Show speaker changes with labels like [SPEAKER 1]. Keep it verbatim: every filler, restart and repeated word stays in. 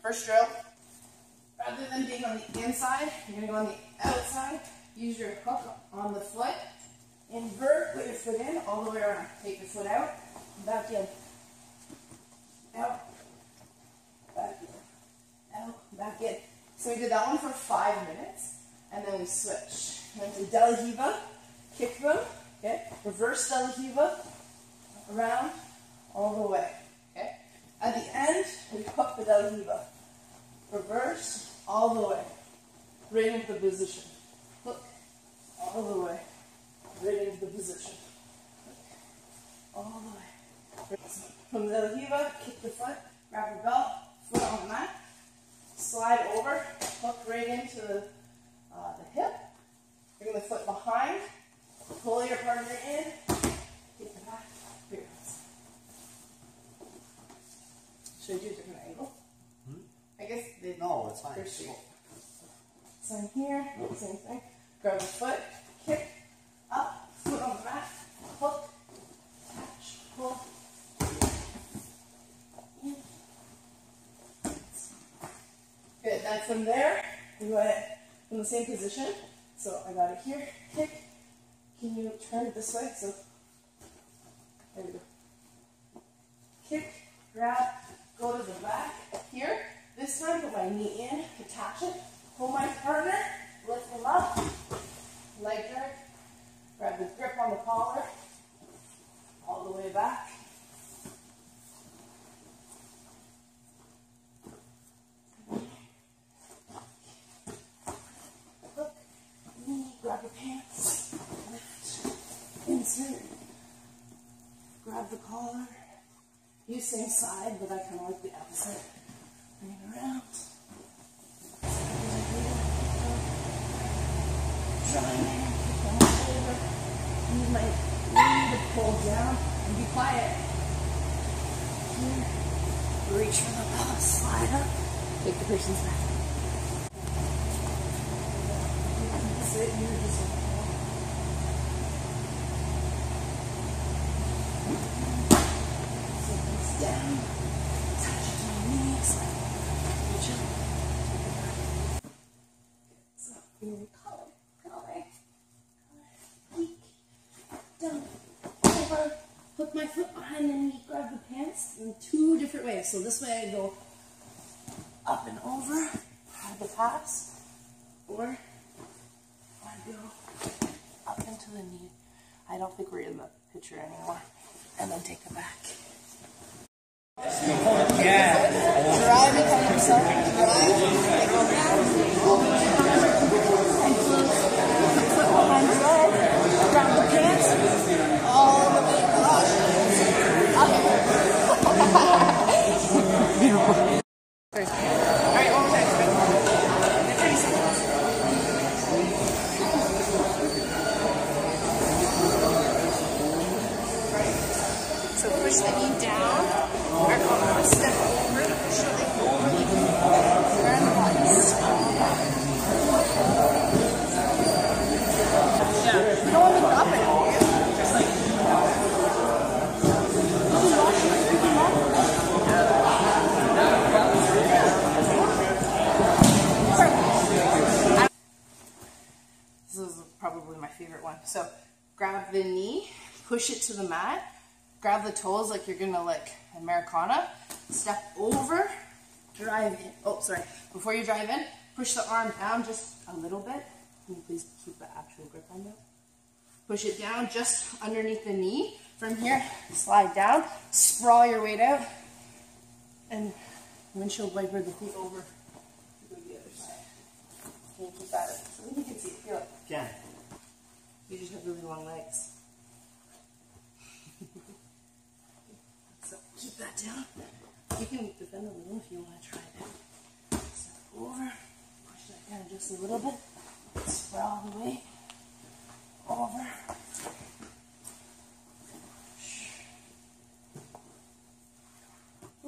[SPEAKER 1] first drill, rather than being on the inside, you're going to go on the outside. Use your hook on the foot. Invert, put your foot in, all the way around. Take your foot out, back in. Out, back in. Out, back in. So we did that one for five minutes, and then we switch. Went to Delahiva, kick them, okay? Reverse Delahiva, around, all the way, okay? At the end, we hook the Delahiva. Reverse, all the way, right into the position. Hook, all the way, right into the position. Hook, all the way. From the Delahiva, kick the foot, grab your belt, foot on the mat, slide over, hook right into the, uh, the hip, bring the foot behind, pull your partner in, take the back, here. Should I do a different angle? Hmm? I guess they,
[SPEAKER 2] no, it's fine.
[SPEAKER 1] They're straight. So I'm here, do the same thing. Grab the foot, kick, up, foot on the mat, hook, catch, pull. In. Good, then from there, we go ahead from the same position. So I got it here, kick. Can you turn it this way? So, there we go. Kick, grab, go to the back here. This time, put my knee in, attach it, pull my partner, lift him up, leg jerk, grab the grip on the collar, all the way back. Hook, knee, grab your pants, lift, insert, grab the collar. Use same side, but I kind of like the opposite. Bring it around. Drawing in, kick on my shoulder. Use my knee to pull down and be quiet. Here. Reach for the belt, slide up. Take the person's back. Sit here, just like down, touch it to my knees, reach up, take it back. So, here we collar, collar, collar, peek, down, over, hook my foot behind the knee, grab the pants in two different ways. So this way I go up and over, have the pass, or I go up into the knee. I don't think we're in the picture anymore. And then take it back. Yeah. Drive it on yourself. Drive. Take it down. And close. Foot behind your leg. Around the pants. All the way across. Up. Beautiful. Alright, one more time. thirty seconds. So push the knee down, or go step over, push your leg over the knee, turn the bodies. Yeah. You don't want to go up and over. Just like, this is probably my favorite one. So grab the knee, push it to the mat. Grab the toes like you're gonna like Americana. Step over, drive in. Oh, sorry. Before you drive in, push the arm down just a little bit. Can you please keep the actual grip on that? Push it down just underneath the knee. From here, slide down, sprawl your weight out, and windshield wiper the feet over. Go to the other side. Can you keep that? So you can see it. Feel it.
[SPEAKER 2] Yeah.
[SPEAKER 1] You just have really long legs. So keep that down. You can defend a little if you want to try that. Step over, push that down just a little bit, sprawl the way, over,